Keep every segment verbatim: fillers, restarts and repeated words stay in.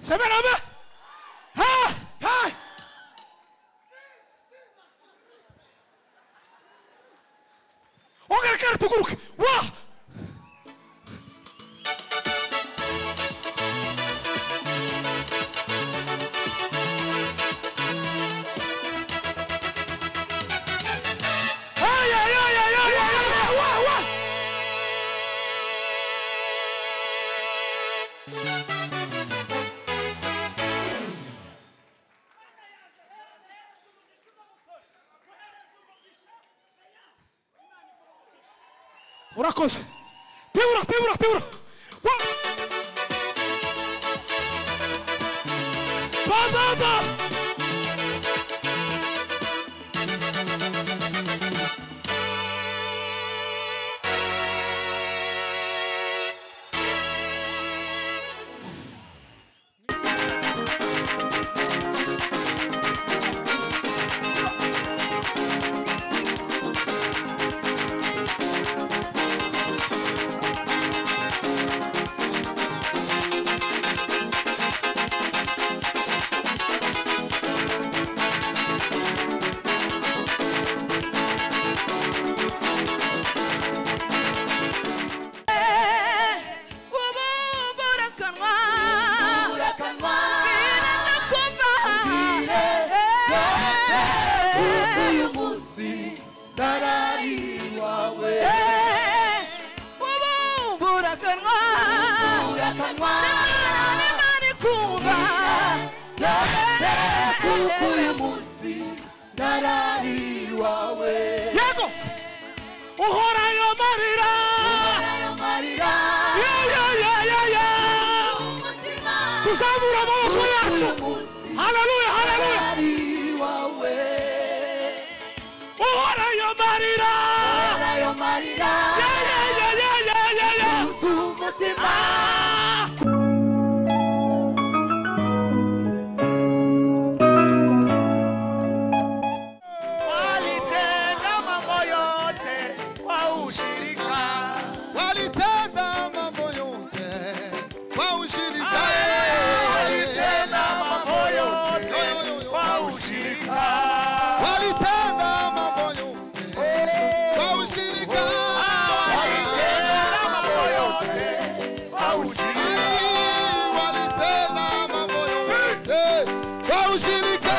Semena amen. Ha! Hai. Ongera kera tuguruke. Wa! Ay ay ay ay ay ay. Wa wa. Urakoze. Tebura tebura tebura. Wa. Ba ba ba. Hallelujah, hallelujah. Ora yo marira. Ora yo marira. Yeah, yeah, yeah, yeah, yeah, yeah, yeah. Ah. Walitenda mambo yote kwa ushirika. Walitenda mambo yote kwa ushirika. Walitenda mambo yote kwa ushirika. Walitenda mambo yote kwa ushirika. Walitenda mambo yote kwa ushirika. Walitenda mambo yote kwa ushirika.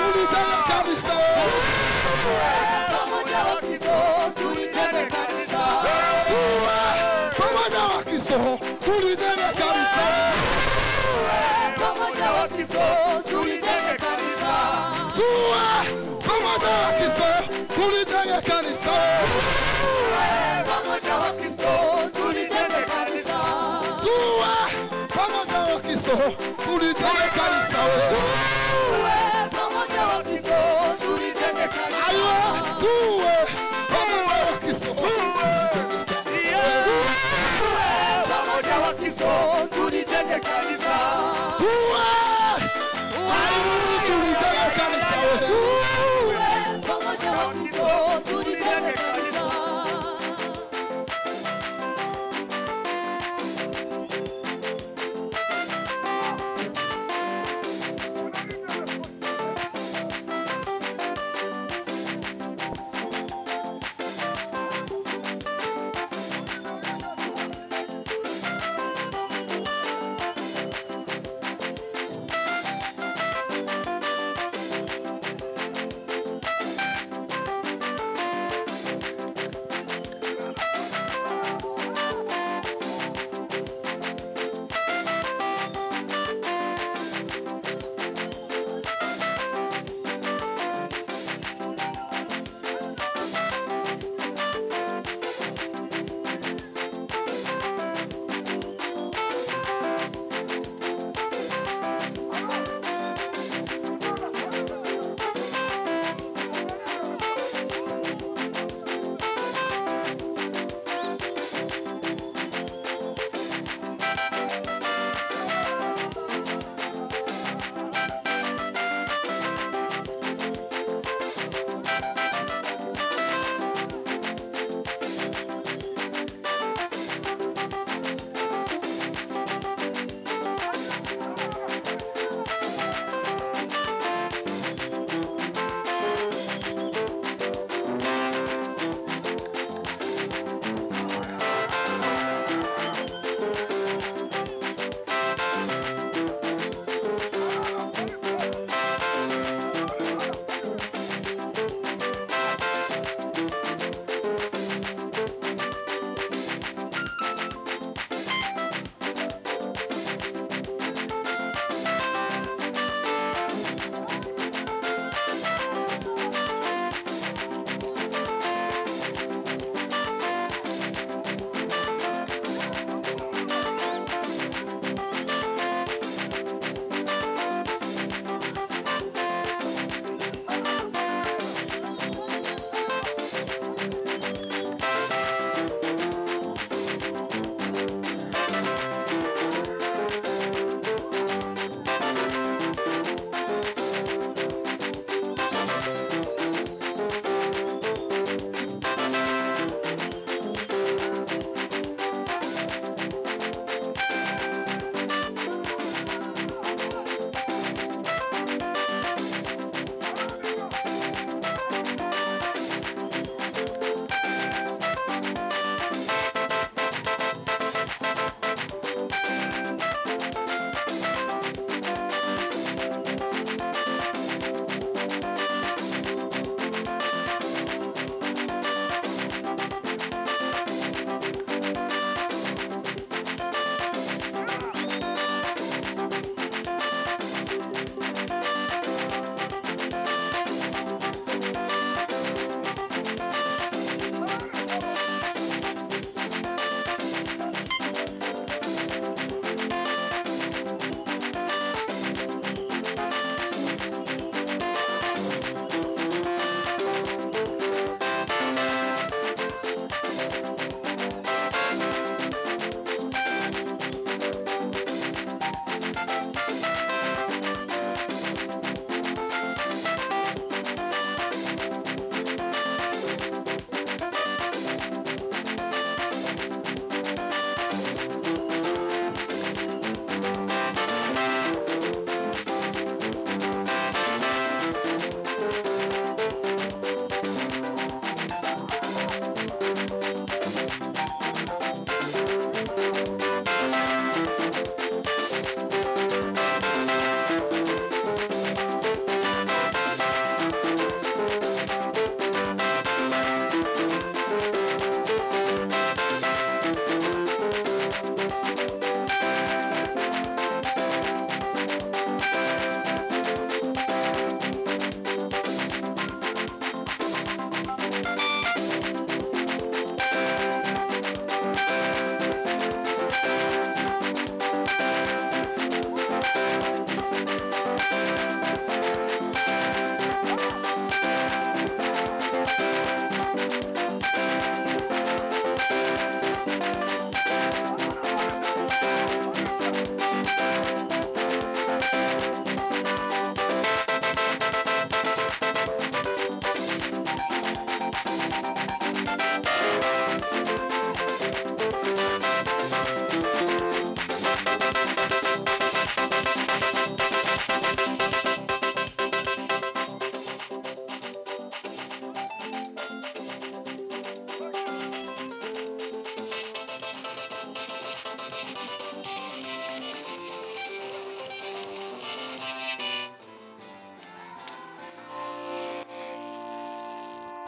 tulitenge kanisa. Pamoja Wakristo tulitenge kanisa. Tuwe pamoja Wakristo tulitenge kanisa. Pamoja Wakristo tulitenge kanisa. Tuwe pamoja Wakristo tulitenge kanisa. Pamoja Wakristo tulitenge kanisa. Tuwe pamoja Wakristo tulitenge kanisa. Pamoja Wakristo tulitenge kanisa. Aiwa, tuwe pamoja Wakristo tulitenge kanisa. Pamoja Wakristo tulitenge kanisa. Tuwe aiwa tulitenge kanisa. Pamoja Wakristo tulitenge kanisa.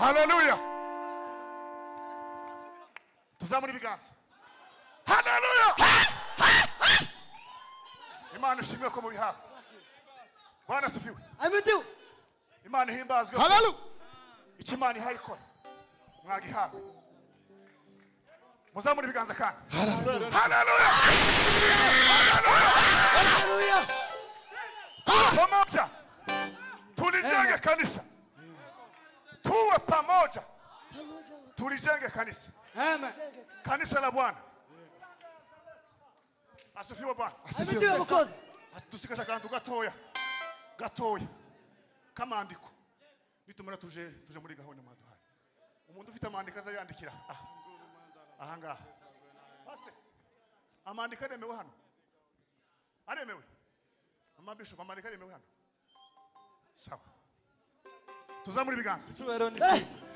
Haleluya. Tuzamura ibiganza. Haleluya. Imana ishimwe ko mubihawe. Bwana sifiwe. Amen. Imana himbazwe. Haleluya. Ikimana ihayikora. Mwagihawe. Muzamura ibiganza kandi. Haleluya. Haleluya. Haleluya. Pamoja. Tulijenge kanisa. Tuwe pamoja. Tulijenge kanisa. Amen. Kanisa la Bwana. Asifiwe Bwana. Asifiwe mukozi. Tusikasha kantu gatoya. Gatoya. Kama andiko. Nitumara tuje tuje muri gahunda mwaduhaye. Umuntu ufite amandika azayandikira. Ah. Ahanga. Pastor. Amandika nemewe hano. Aremewe. Amabisho amandika nemewe hano. Sawa. Tuzamura ibiganza. Tubero ni.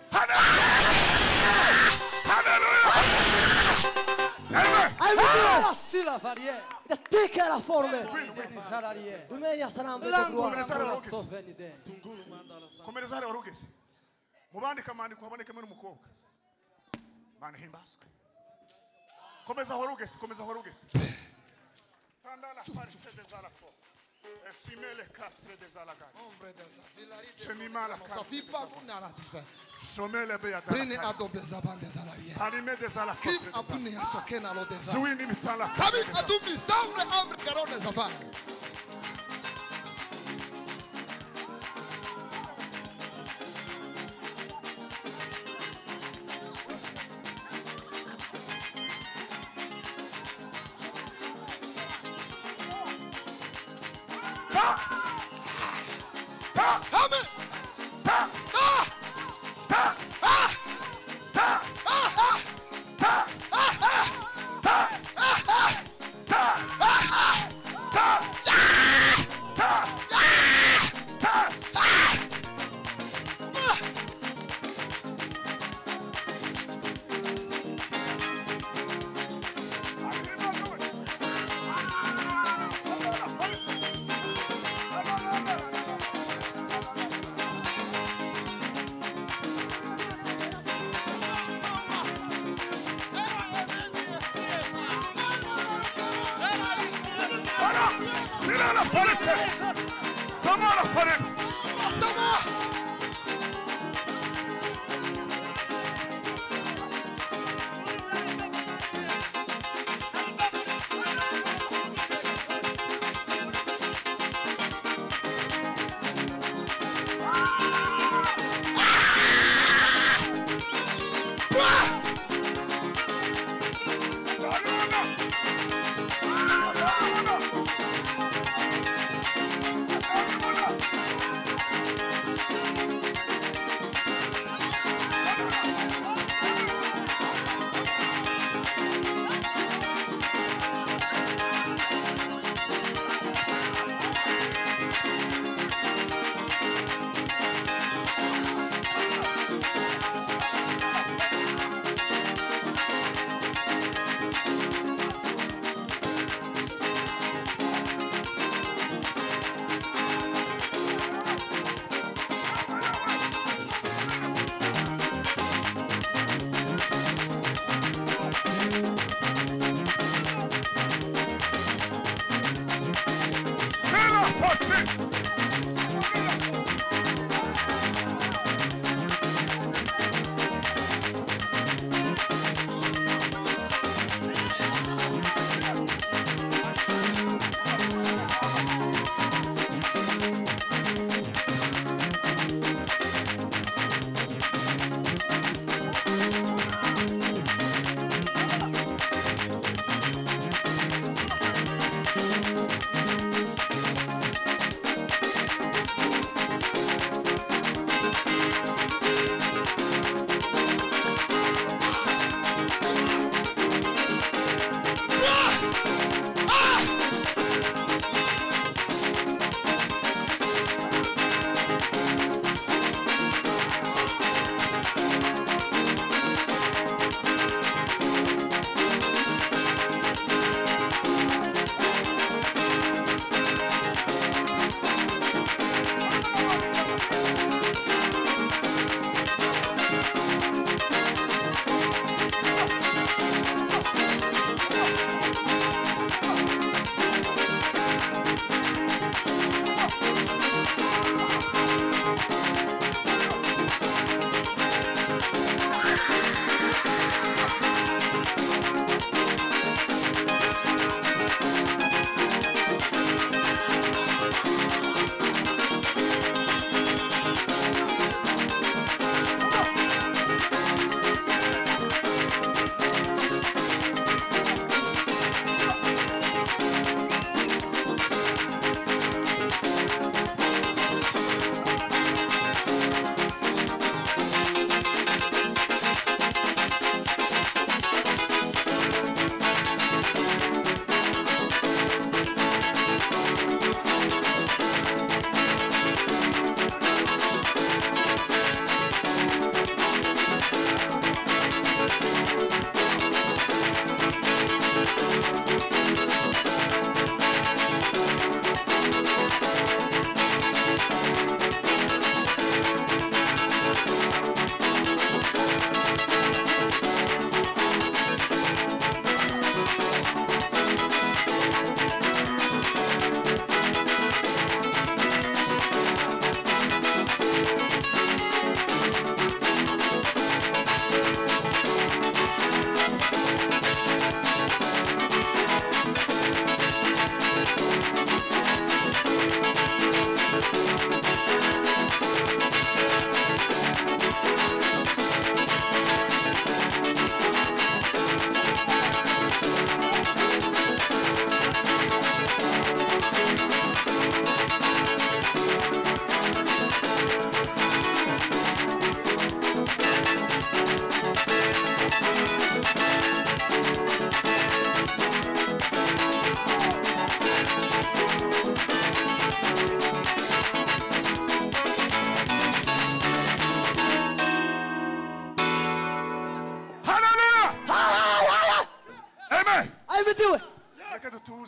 Haleluya. Amen. Amen. Si la farie. Det tycker la formen. Di salarie. Du menar salam det Lango bra. na mora so venide. Komereza hale warugeze. Mubandika amandiko habonekemo n'umukobwa. Mana himbazwe. Komeza warugeze, komeza warugeze. Tandala parfait des alafo. Esimele quatre des alagani. Ombre des avilari. Chemimala Ça fit pas pour nara. Shomele beya Bini dala. adobe zaban des alari. Anime des alafo. Kim apuni asokena lo des. Zuini mitala. Kami adumi zamre amre garone zaban. Amen. Ta. Ah! Ta. Ah! Ta. Ah! Ah! Ta. Ah! Ah! Ta. Ta. Ta. Ta. Ta. Sila la palette. Sama la palette. Hallelujah.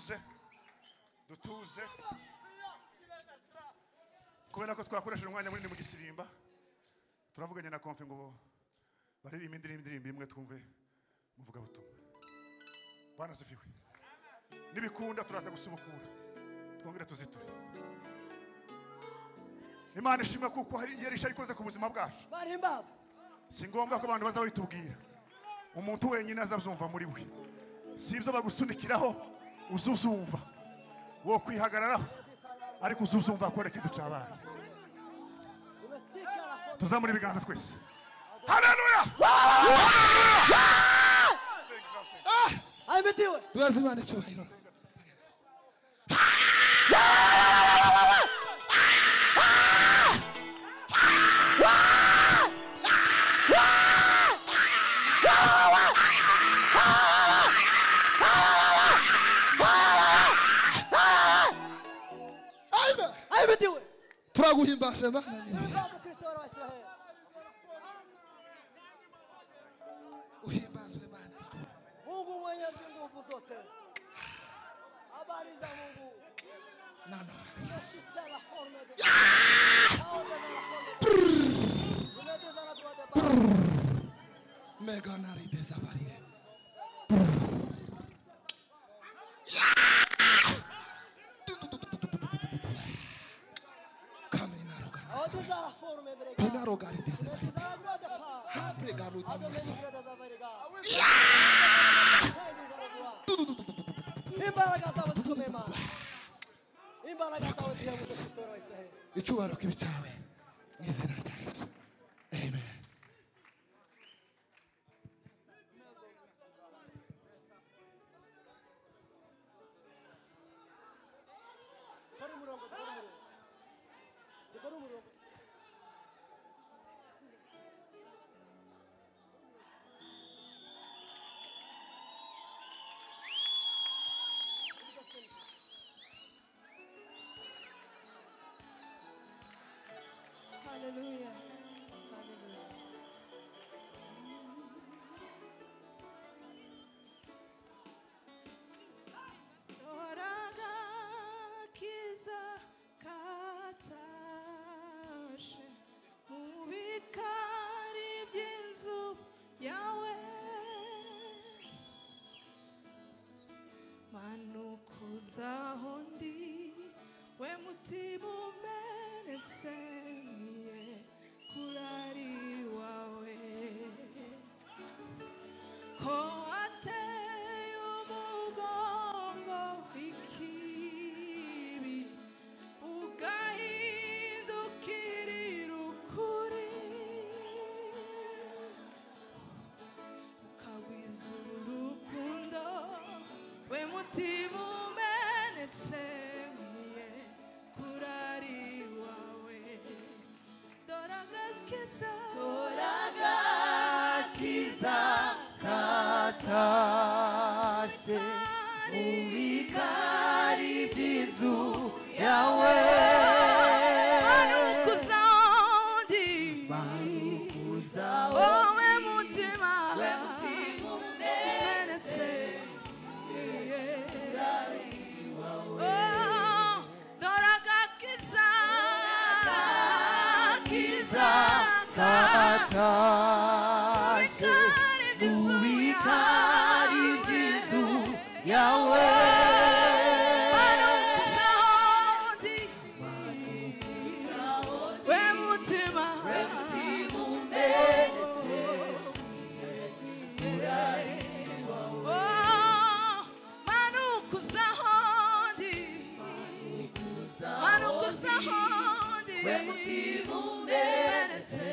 dutuze dutuze kubera ko twakoresheje umwanya munini mu gisirimba turavuganye na konfe ngo baririmba indirimbo imwe twumve muvuga butumwa Bwana sifiwe nibikunda turaza gusubukura twongere tuziture Imana ishimwe kuko hari yerisha ikoze ku buzima bwacu Barihimbaza si ngombwa ko abantu baza bitubwira umuntu wenyine azabyumva muri we si ibyo bagusunikiraho uzuzumva wo kwihagararaho ariko uzuzumva ko reka iducabaye tuzamura ibiganza twese haleluya Ahimediwe Tuwezi Imana icyubahiro Ahimediwe turaguhimbaje Mana nyine Bwana Kristo wa Israeli uhimbazwe Mana Mungu mwenyezi nguvu zote habari za Mungu nano c'est la forme de Dieu Meganari desavarie Pinarogari desavarie Pregalo damaso Imbaraga zawe zikomeye Mana Imbaraga zawe zikomeye mu Kristo wa Israeli icyubahiro kibitawe mu izina rya Yesu amen Kora umurongo kora umurongo Kora umurongo Hallelujah. Hallelujah. Doraga kiza katashe mubikari by'inzu yawe manukuzaho ndi we mutima umenetse kurari wawe ko ateye umugongo ikibi ugahindukirira ukuri ukagwiza urukundo we mutima umenetse kurari wawe doragakiza doragakiza katashe mubikari by'inzu yawe manukuzaondi manukuzaho wowe mutima we mutima umenetse kurari wawe doragakiza katashe mubikari by'inzu yawe manukuzaondi we mutima umenetse kurari manukuzaondi manukuzaondi we mutima umenetse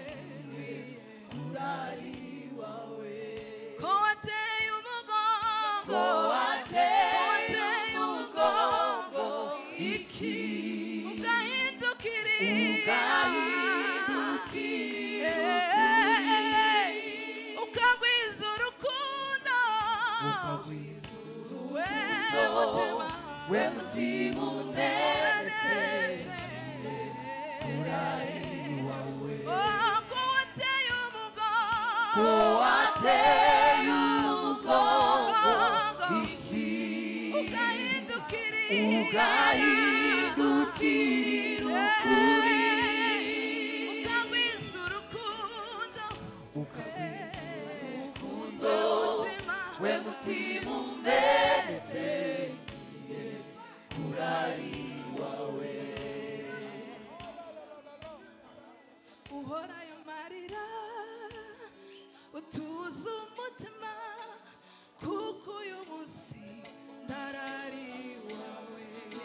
kurari wawe ko wateye umugongo ko wateye umugongo iki ugahindukirira ugahindukirira ukagwiza urukundo we mutima we mutima umenetse kurari wawe ko wateye umugongo ko wateye umugongo iki ugahindukirira ugahindukirira ukuri ukagwiza urukundo ukagwiza urukundo we mutima umenetse kurari wawe uhorayo marira utuza umutima kuko uyu munsi ndarari wawe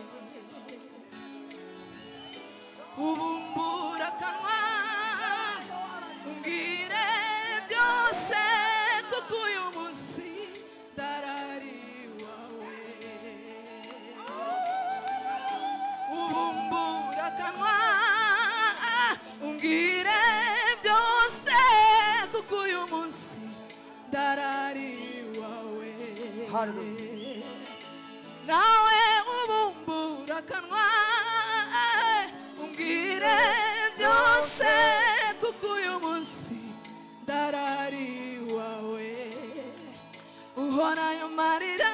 ubumbura akanwa umbwire byose kuko uyu munsi ndarari wawe ubumbura akanwa umbwire byose kuko uyu munsi ndarari wawe nawe ubumbura akanwa umbwire byose kuko uyu munsi ndarari wawe uhorayo marira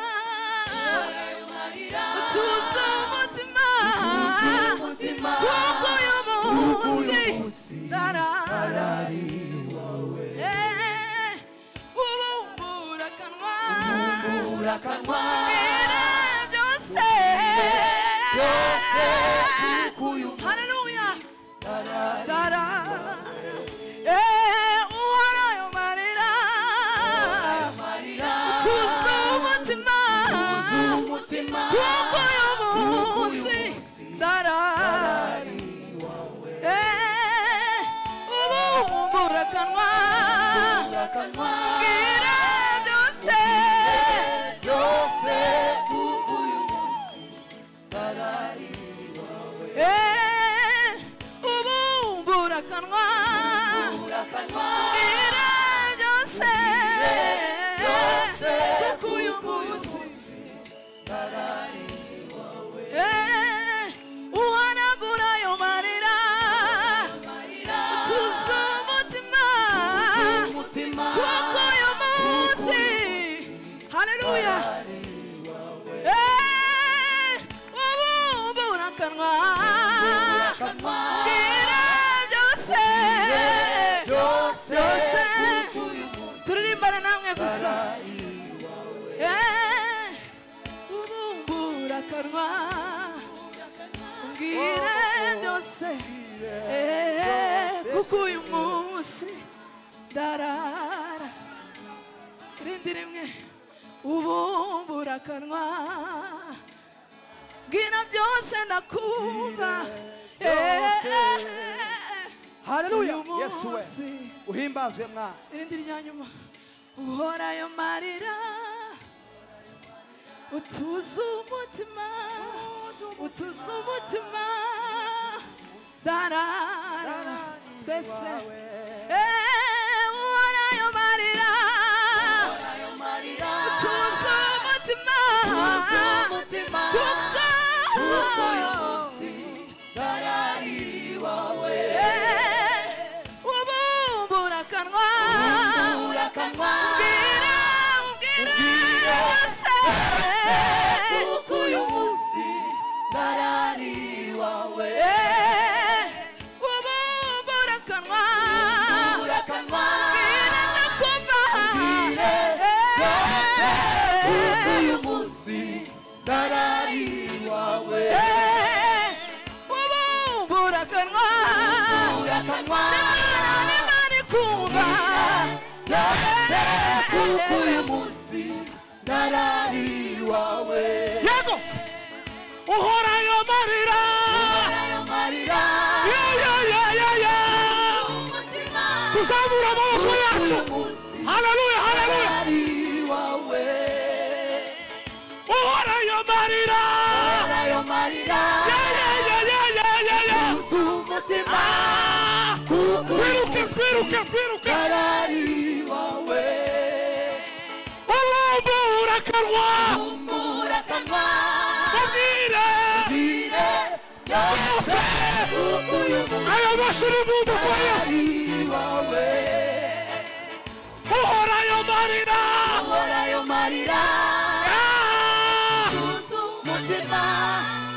utuza umutima kuko uyu munsi ndarari wawe ubumbura akanwa ubumbura akanwa umbwire byose byose kuko uyu haleluya ndarari dara eh uhorayo marira marira tuza umutima umutima kuko uyu munsi ndarari eh ubumbura akanwa akanwa umbwire byose byose kuko uyu munsi ndarari eh ubumbura akanwa akanwa umbwire byose byose kuko uyu munsi ndarari eh uhanagura ayo marira tuza umutima umutima kuko uyu munsi haleluya eh ubumbura akanwa akanwa umbwire byose byose byose kuko uyu munsi turirimbane namwe gusa eh ubumbura akanwa umbwire byose eh kuko uyu munsi ndarara rindi rimwe ubumbura akanwa mbwira byose ndakumva eh haleluya uyu yesu we munsi uhimbazwe mwana irindi rya nyuma uhorayo marira utuza umutima utuza umutima darara twese eh uhorayo marira utuza umutima umutima kuko kuko uyu munsi ndarari wawe eh ubumbura akanwa ubumbura akanwa umbwire umbwire byose kuko uyu munsi ndarari wawe eh ubumbura akanwa ubumbura akanwa umbwire ndakumva kuko uyu munsi ndarari wawe eh ubumbura akanwa ubumbura akanwa n'Imana ikumva byose kuko uyu munsi ndarari wawe yego uhorayo marira ayo marira ya ya ya ya ya umutima tuzamura amaboko yacu haleluya haleluya ndarari wawe uhorayo marira ayo marira ya ya ya ya ya ya ya umutima Ah, kuko uyu twiruke twiruke twiruke ndarari wawe ubumbura akanwa ubumbura akanwa ubwire ubwire byose kuko uyu munsi ayo mashuri mundu kwa yesu ndarari wawe uhorayo marira uhorayo marira Ah, umutima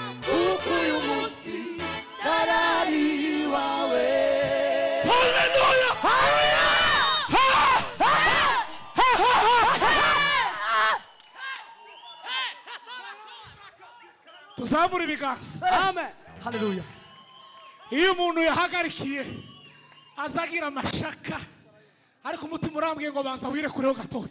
tuzamura ibiganza. Amen. Hallelujah. Iyo umuntu yahagarikiye azagira amashaka ariko umutima urambwiye ngo banza wire kureho gatoya.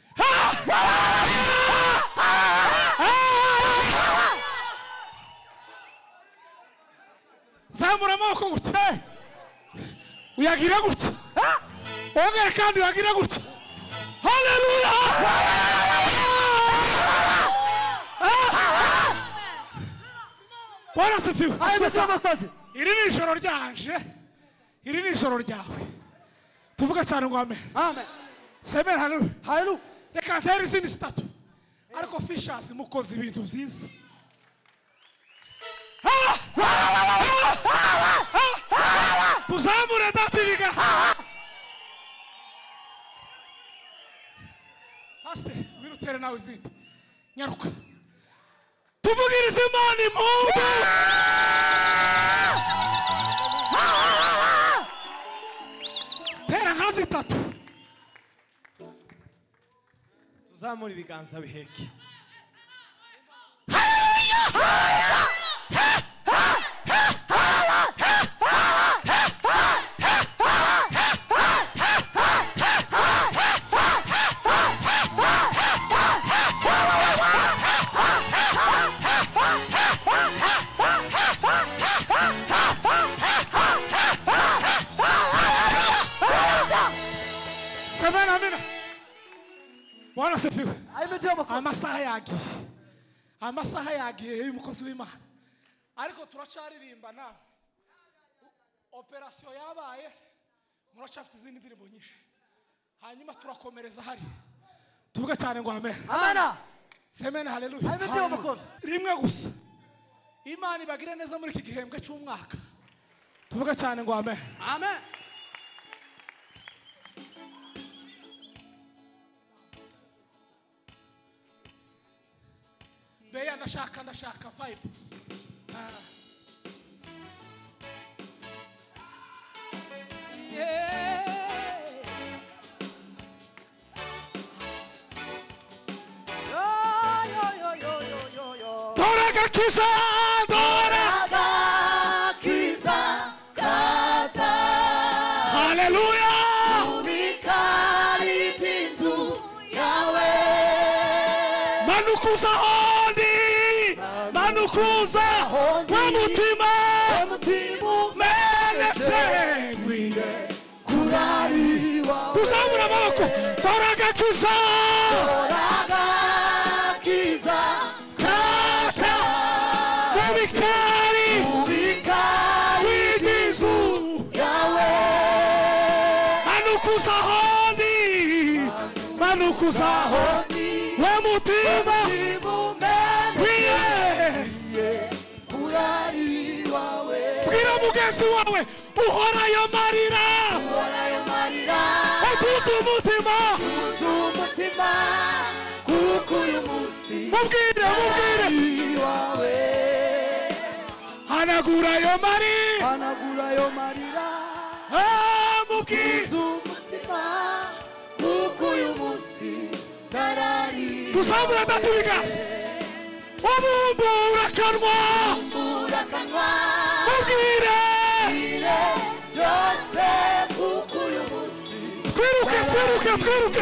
Zamura amaboko gutya uyagira gutya ongera kandi uyagira gutya. Haleluya. Bwana asifiwe. Iri ni ijoro ryanje, iri ni ijoro ryawe. Tuvuga cyane ngo amen. Amen. Semera haleluya. Haleluya. Reka ntere izindi zitatu ariko Fishers mukoze ibintu byiza. Tuzamure data ibiga. Aste wirutere nawe izindi nyaruka tuvugirize Imana impundu. Tera nka zitatu tuzamura ibiganza biheke. Bwana asifiwe. Amen. Amasaha yagiye. Amasaha yagiye y'umukozi w'Imana. Ariko turacaririmba na operation yabaye muracafite izindi ndirimbo nyinshi. Hanyuma turakomereza hari. Tuvuga cyane ngo amen. Amen. Semena haleluya. Amen. Rimwe gusa. Imana ibagire neza muri iki gihembwe cy'umwaka. Tuvuga cyane ngo amen. Amen. Beya ndashaka ndashaka vibe. Ah. Yeah. Yo yo yo yo yo yo yo. Dora gakiza dora gakiza kata. Hallelujah. Ubikari tinzu yawe. Manukuza Manukuza wa mutima menese kurari kuzamura amaboko. Doragakiza Doragakiza kata ubikari w'igizu yawe. Manukuza honi Manukuza honi wa mutima bwira mugenzi wawe uhorayo marira utuze umutima mubwire mubwire hanagurayo marira mubwire tuzamura data ibiganza ubumbura akanwa mubwire twiruke twiruke twiruke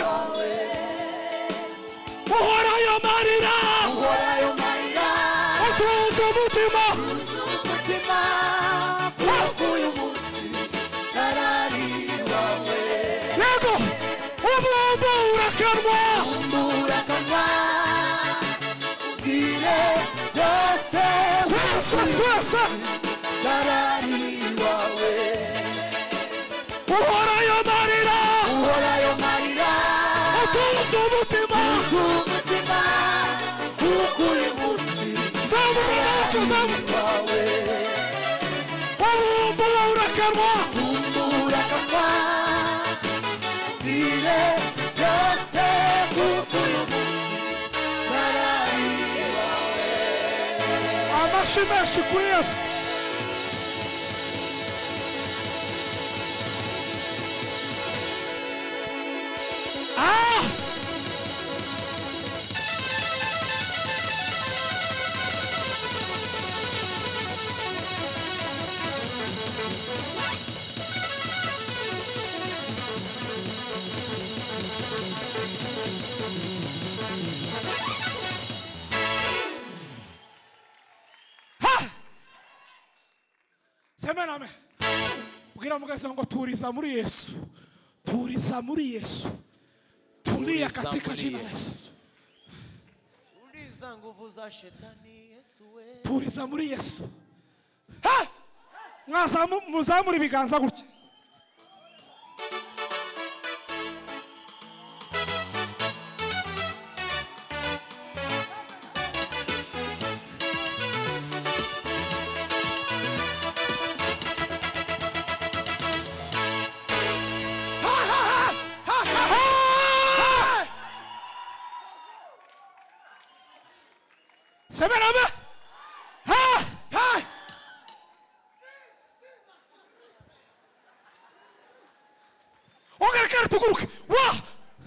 uhorayo marira utuze umutima yego ubumbura akanwa twese twese uhorayo marira utuze umutima zamura amaboko zamura ubumbura akanwa amashi menshi kuri Yesu. amen. Bwira mugaso ngo turiza muri Yesu. Turiza muri Yesu. Tulia katika jina la Yesu. Tuliza nguvu za shetani Yesu we. Turiza muri Yesu. Ha! Mwazamu muzamuri biganza gutya. Sebenarnya, ha, ha. Oke, kerja tuh, wah.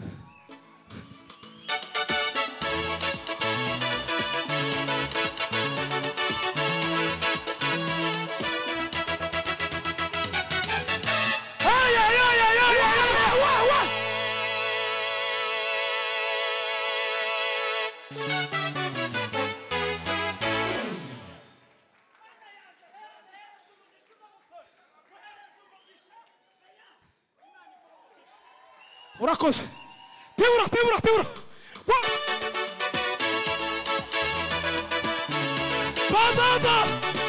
Ay, ay, ay, ay, ay, ay, wah, wah. Urakoze. Tebura, tebura, tebura. Ba, ba, ba.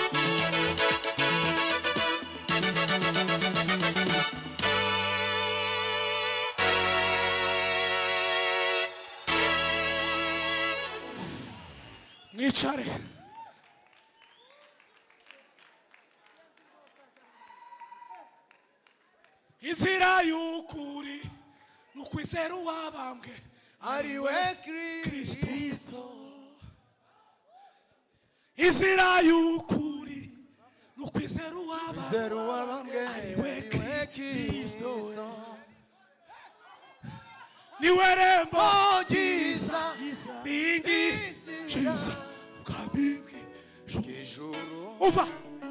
Mwicare. Inzira y'ukuri nukwizera uwabambwe Ari we Kristo. Inzira y'ukuri nukwizera uwabambwe Zeru wabambwe Ari we Kristo. niwe rembo Oh Jesus. bingi Jesus kabingi Ijuru. uva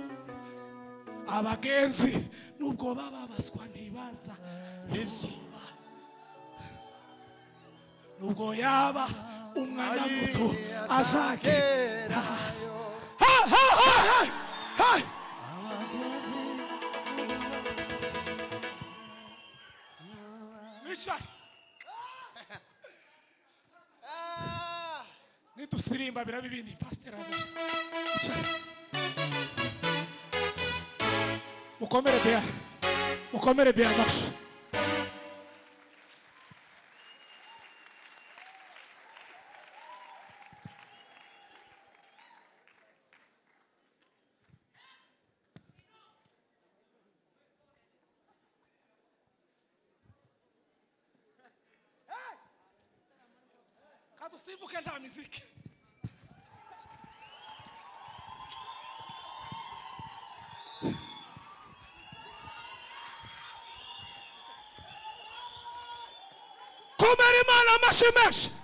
abagenzi nubwo bababaswa ntibaza izuba nubwo yaba umwana muto azagera ha ha ha ha Richard nitusirimba birabe ibindi pastor aza Richard mukomere bya mukomere bya mashi katusimbuke nta muziki komera Imana amashi menshi